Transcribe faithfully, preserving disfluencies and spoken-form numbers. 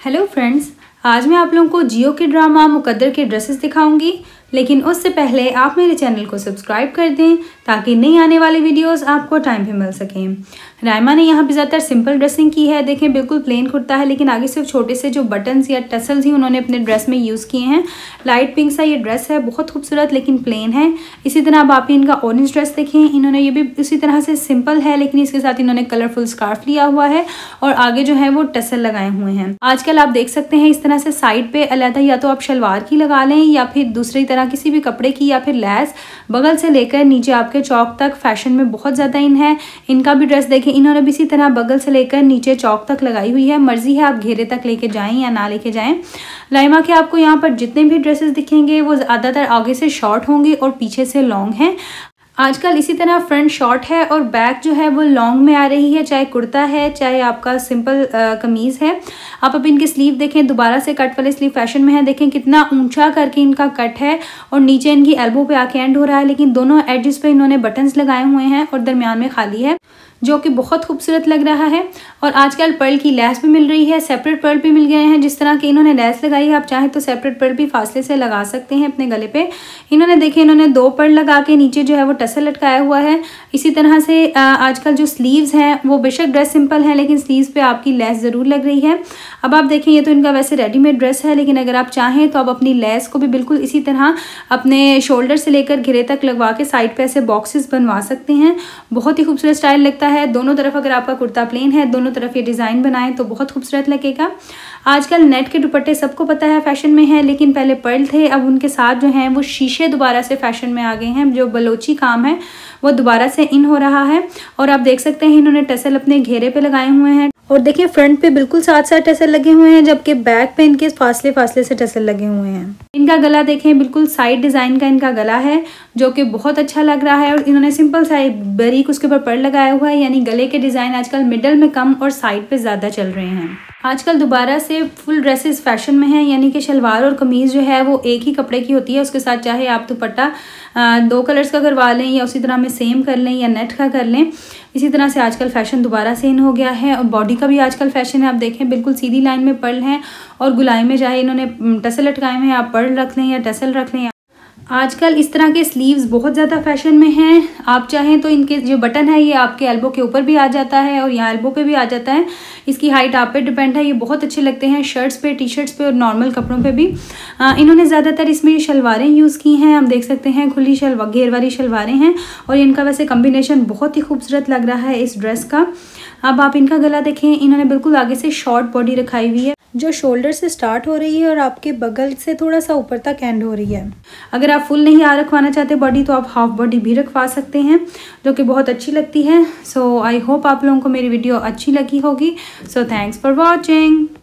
Hello friends, आज मैं आप लोगों को जियो के ड्रामा मुकद्दर के ड्रेसेस दिखाऊंगी, लेकिन उससे पहले आप मेरे चैनल को सब्सक्राइब कर दें ताकि नई आने वाली वीडियोस आपको टाइम पे मिल सकें। रायमा ने यहाँ पे ज़्यादातर सिंपल ड्रेसिंग की है। देखें बिल्कुल प्लेन कुर्ता है, लेकिन आगे सिर्फ छोटे से जो बटन्स या टसल्स ही उन्होंने अपने ड्रेस में यूज़ किए हैं। लाइट पिंक सा ये ड्रेस है, बहुत खूबसूरत लेकिन प्लेन है। इसी तरह अब आप इनका ऑरेंज ड्रेस देखें, इन्होंने ये भी उसी तरह से सिंपल है, लेकिन इसके साथ इन्होंने कलरफुल स्कार्फ लिया हुआ है और आगे जो है वो टसल लगाए हुए हैं। आजकल आप देख सकते हैं इस तरह से साइड पे अलहदा या तो आप शलवार की लगा लें या फिर दूसरी तरह किसी भी कपड़े की, या फिर लैस बगल से लेकर नीचे आपके चौक तक फैशन में बहुत ज़्यादा इन है। इनका भी ड्रेस देखें, इन्होंने भी इसी तरह बगल से लेकर नीचे चौक तक लगाई हुई है। मर्जी है आप घेरे तक लेके जाएं या ना लेके जाएं। रायमा के आपको यहाँ पर जितने भी ड्रेसेस दिखेंगे वो ज़्यादातर आगे से शॉर्ट होंगे और पीछे से लॉन्ग हैं। आजकल इसी तरह फ्रंट शॉर्ट है और बैक जो है वो लॉन्ग में आ रही है, चाहे कुर्ता है चाहे आपका सिंपल कमीज़ है। आप अब इनके स्लीव देखें, दोबारा से कट वाले स्लीव फैशन में है। देखें कितना ऊंचा करके इनका कट है और नीचे इनकी एल्बो पे आके एंड हो रहा है, लेकिन दोनों एडजेस पे इन्होंने बटन्स लगाए हुए हैं और दरमियान में खाली है, जो कि बहुत खूबसूरत लग रहा है। और आजकल पर्ल की लैस भी मिल रही है, सेपरेट पर्ल भी मिल गए हैं। जिस तरह की इन्होंने लैस लगाई है, आप चाहें तो सेपरेट पर्ल भी फासले से लगा सकते हैं अपने गले पे। इन्होंने देखे इन्होंने दो पर्ल लगा के नीचे जो है वो टसल लटकाया हुआ है। इसी तरह से आजकल जो स्लीव्स हैं वो बेशक ड्रेस सिंपल है, लेकिन स्लीव्स पे आपकी लैस ज़रूर लग रही है। अब आप देखें ये तो इनका वैसे रेडीमेड ड्रेस है, लेकिन अगर आप चाहें तो आप अपनी लैस को भी बिल्कुल इसी तरह अपने शोल्डर से लेकर घेरे तक लगवा के साइड पे ऐसे बॉक्सेस बनवा सकते हैं। बहुत ही खूबसूरत स्टाइल लगता है। दोनों तरफ अगर आपका कुर्ता प्लेन है, दोनों तरफ ये डिज़ाइन बनाएं तो बहुत खूबसूरत लगेगा। आजकल नेट के दुपट्टे सबको पता है फैशन में है, लेकिन पहले पर्ल थे, अब उनके साथ जो हैं वो शीशे दोबारा से फैशन में आ गए हैं। जो बलोची काम है वो दोबारा से इन हो रहा है। और आप देख सकते हैं इन्होंने टसल अपने घेरे पे लगाए हुए हैं और देखिए फ्रंट पे बिल्कुल साथ साथ टसल लगे हुए हैं, जबकि बैक पे इनके फासले फासले से टसल लगे हुए हैं। इनका गला देखें, बिल्कुल साइड डिज़ाइन का इनका गला है, जो कि बहुत अच्छा लग रहा है। और इन्होंने सिंपल सा बारीक उसके ऊपर पर्ल लगाया हुआ है, यानी गले के डिज़ाइन आजकल मिडल में कम और साइड पे ज़्यादा चल रहे हैं। आजकल दोबारा से फुल ड्रेसेस फैशन में हैं, यानी कि शलवार और कमीज़ जो है वो एक ही कपड़े की होती है। उसके साथ चाहे आप दुपट्टा दो कलर्स का करवा लें या उसी तरह में सेम कर लें या नेट का कर लें। इसी तरह से आजकल फैशन दोबारा से इन हो गया है। और बॉडी का भी आजकल फैशन है। आप देखें बिल्कुल सीधी लाइन में पर्ल हैं और गुलाई में चाहे इन्होंने टसल लटकाए हुए हैं, आप पर्ल रख लें या टसल रख लें। आजकल इस तरह के स्लीव्स बहुत ज़्यादा फैशन में हैं। आप चाहें तो इनके जो बटन है ये आपके एल्बो के ऊपर भी आ जाता है और यहाँ एल्बो पे भी आ जाता है। इसकी हाइट आप पे डिपेंड है। ये बहुत अच्छे लगते हैं शर्ट्स पे, टी शर्ट्स पे और नॉर्मल कपड़ों पे भी। आ, इन्होंने ज़्यादातर इसमें ये शलवारें यूज़ की हैं। आप देख सकते हैं खुली शलवार, घेर वाली शलवारें हैं और इनका वैसे कम्बिनेशन बहुत ही खूबसूरत लग रहा है इस ड्रेस का। अब आप इनका गला देखें, इन्होंने बिल्कुल आगे से शॉर्ट बॉडी रखाई हुई है, जो शोल्डर से स्टार्ट हो रही है और आपके बगल से थोड़ा सा ऊपर तक एंड हो रही है। अगर आप फुल नहीं आ रखवाना चाहते बॉडी, तो आप हाफ बॉडी भी रखवा सकते हैं, जो कि बहुत अच्छी लगती है। सो आई होप आप लोगों को मेरी वीडियो अच्छी लगी होगी। So thanks for watching.